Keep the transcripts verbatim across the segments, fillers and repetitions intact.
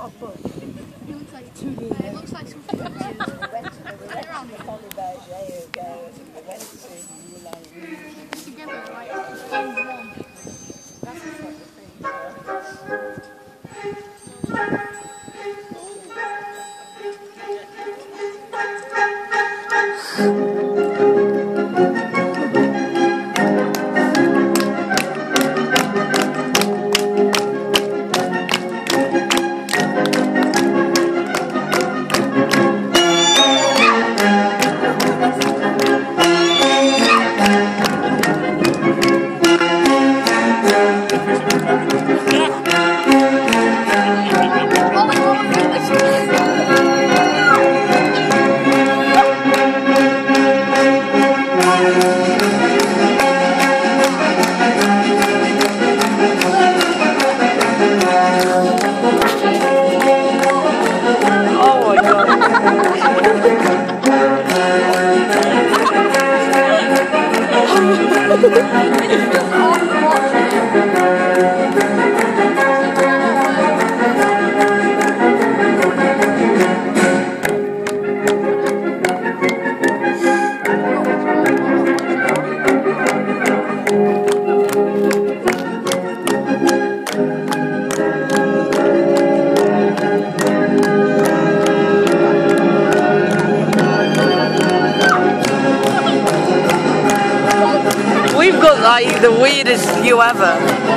not a book. It looks like two D. It looks like something. We went to the Folly Berger ago, and we went to you like Together, like, phase one. that's the sort of thing. We've got like the weirdest view ever.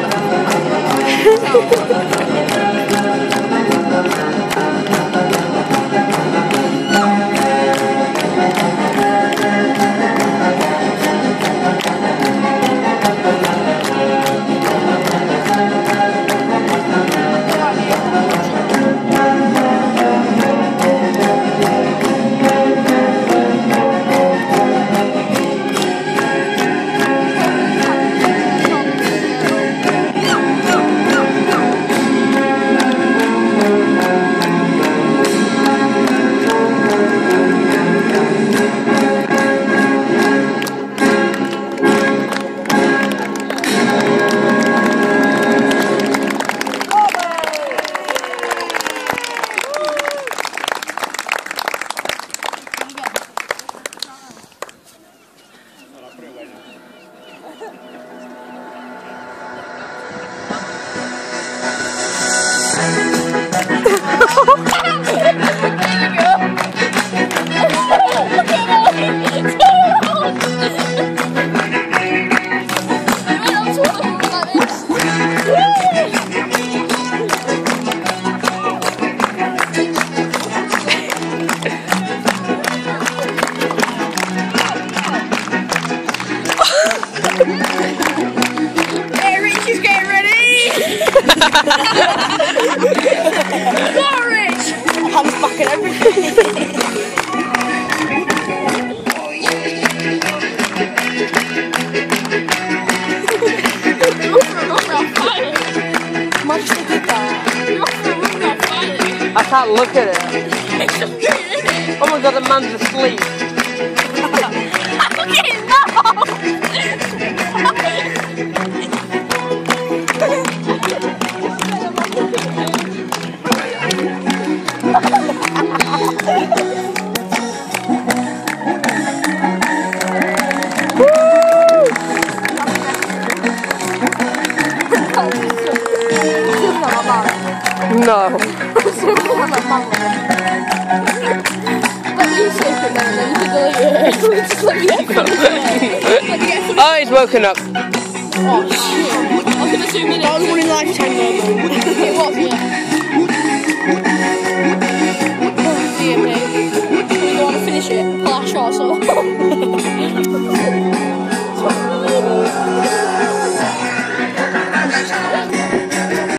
Hey, Rich is getting ready! Go, Rich! I'm fucking everything. Much to do that. I can't look at it. Oh my god, the man's asleep. No. Oh, he's woken up. Oh, shit. I was gonna zoom in. That was one in lifetime moment. It was, yeah.